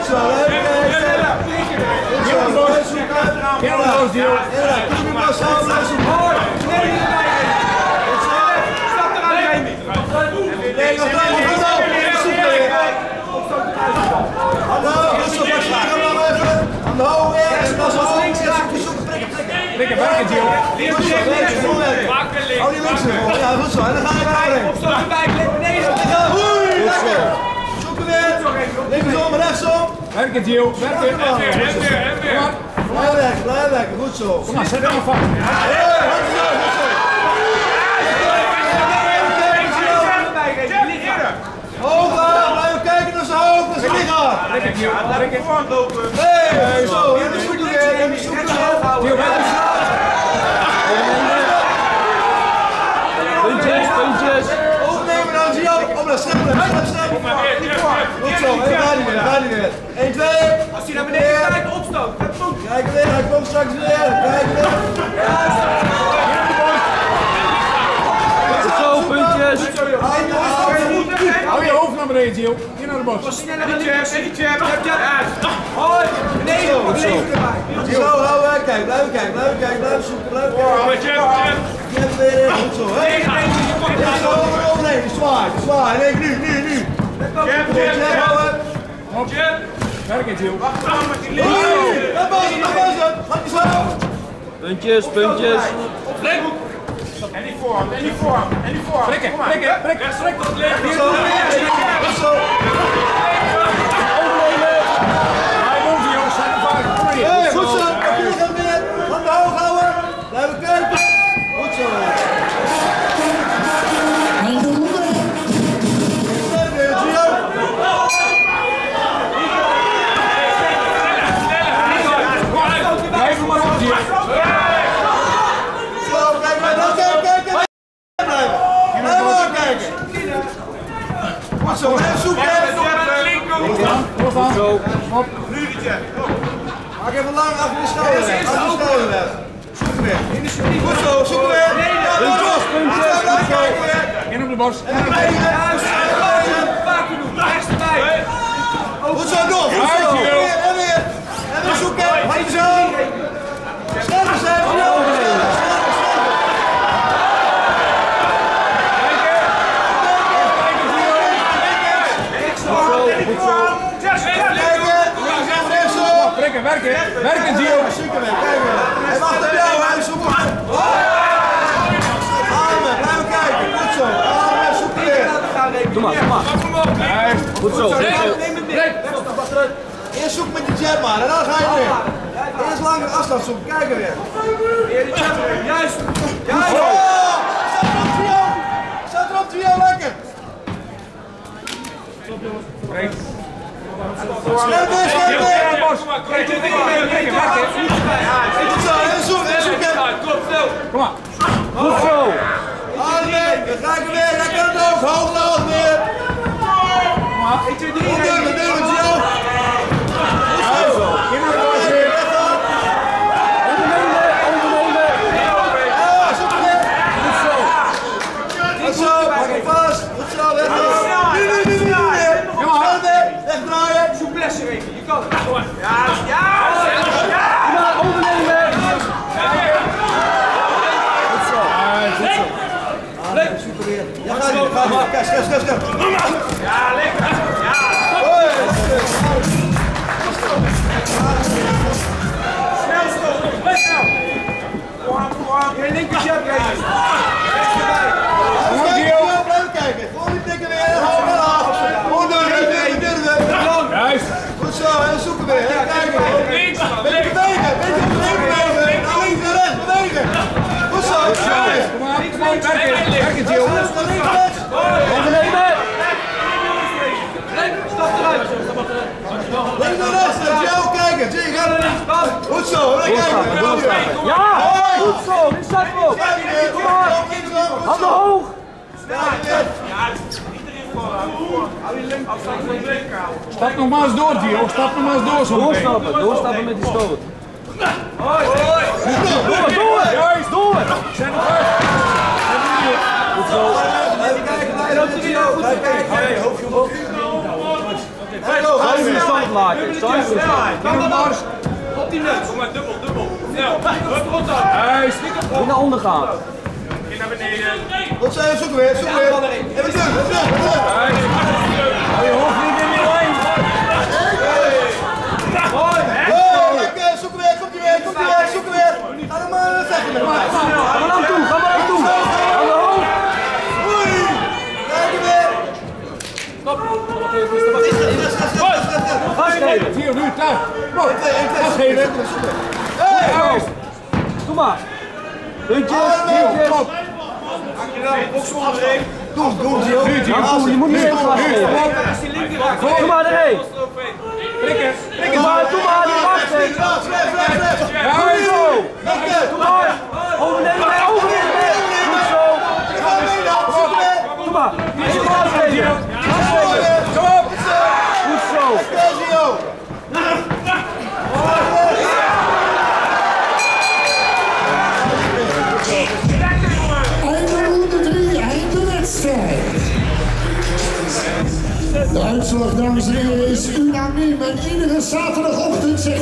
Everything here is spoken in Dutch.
Lekker werken, Jill. Hou die links ervoor. Ja, goed zo. En dan ga je erbij. Opstoot erbij, klik beneden. Zoeken weer. Linksom, rechtsom. Werken, Jill. Werken. Blijf weg, blijf weg. Goed zo. Kom maar, zet hem maar vast. Hoger, blijf kijken naar zijn hoofd, naar zijn lichaam. Lekker, Jill. Lekker. Hey, zo. En de zoeken weer. En de zoeken weer. Jill, puntjes. Opnemen dan, zie je op. Op naar step. Goed zo, en ga die weer. 1, 2. Als hij naar beneden kijkt, opstoot. Kijk weer, hij komt straks weer. Kijk weer. Zo, puntjes. Hou je hoofd naar beneden, Jill. Hier naar de box. Hoi, beneden, zo, hou weg, kijk, blijf kijken, blijf zoeken, blijf kijken. Jeb weer in, goed zo, hè? Nee, zwaar, nee, nu. Jeb, houden. Werken, Jill. Dat was het, gaat je zo. Puntjes. En die vorm. Prikken. Strek tot leeg. Goed zo. Hij woont hier, jongens. Zijn er vaak. Hey, goed zo, gaan weer. Handen hoog houden. Blijven kijken. Goed zo. Blijf maar op, Jill. Goed zo, blijf zoeken. Zo. Maak even lang achter de schouder weg. Zoeken weer. Goed zo, zoeken weer. In op de borst. Goed zo, nog. En weer. En weer zoeken. Handen zo. Sneller zijn. Werken, Jill. Hij wacht op jou, hij zoekt hem. Armen, blijf kijken. Goed zo. Armen, zoek weer. Doe maar. Goed zo. Eerst zoek met die jab maar en dan ga je weer. Eerst langere afstand zoeken, kijk weer. Juist. Zet erop, Trio, lekker. Snel weer. Goed zo, en zoek hem. Kom maar. Goed zo. Armen, dan ga ik weer. Lekker omhoog, hoog weer. Ondurven, Trio. In naar de borst weer. Goed zo, pak hem vast. Goed zo, weg. Nu weer. Wegdraaien. Zoek blessen even, je kan het. Ondernemen. Goed zo. Super weer. Ja, ga je. Kijk. Ja, lekker. Snel stoppen. Snel. Geen linker jab geven. Blijf kijken. Gewoon die tikken weer. Hou wel af. Gewoon durven. Juist. Goed zo, en zoeken weer. Kijken. Links. Beetje bewegen. Naar links en rechts. Bewegen. Goed zo. Kom maar. Werken, Jill. Ondernemen. Stap eruit. Links en rechts. Joe, kijken. Zie je, ga er links. Goed zo. Kijken. Ja. Goed zo. Nu staat hem op. Kom maar. Handen hoog. Stap nog maar eens door, Jill. Stap nog maar eens door zo meteen. Doorstappen met die stoot. Door. Juist. Door. Zet het uit. Goed zo. Blijf kijken. Blijf kijken. Hoofdje omhoog. Hou je stand laag. maken. Zuiver. Mars. Op die neus. Kom maar, dubbel. Snel. Hup, rot aan. Hey, stik op. Niet naar onder gaan. In naar beneden. Wat zijn we? Zoeken weer. Even terug. Je hoeft niet in die lijn. Lekker, zoeken weer. Komt ie weer. Zoeken weer. Ga er maar vechten met mij. Ga maar naar hem toe. Aan de hoofd. Oei. Lekker weer. Gas geven. Hier, nu, thuis. Kom. Gas geven. Hey. Doe maar. Puntjes. Kom. Doe, Gio. Je moet niet even gas geven. Doe maar erheen. Prikken. Doe maar, die gas geven. Goed zo. Doe maar. Overnemen. Goed zo. Doe maar. Even gas geven. Kom op. Goed zo. Einde 3, einde wedstrijd. De uitslag, dames en heren, is unaniem en iedere zaterdagochtend zegt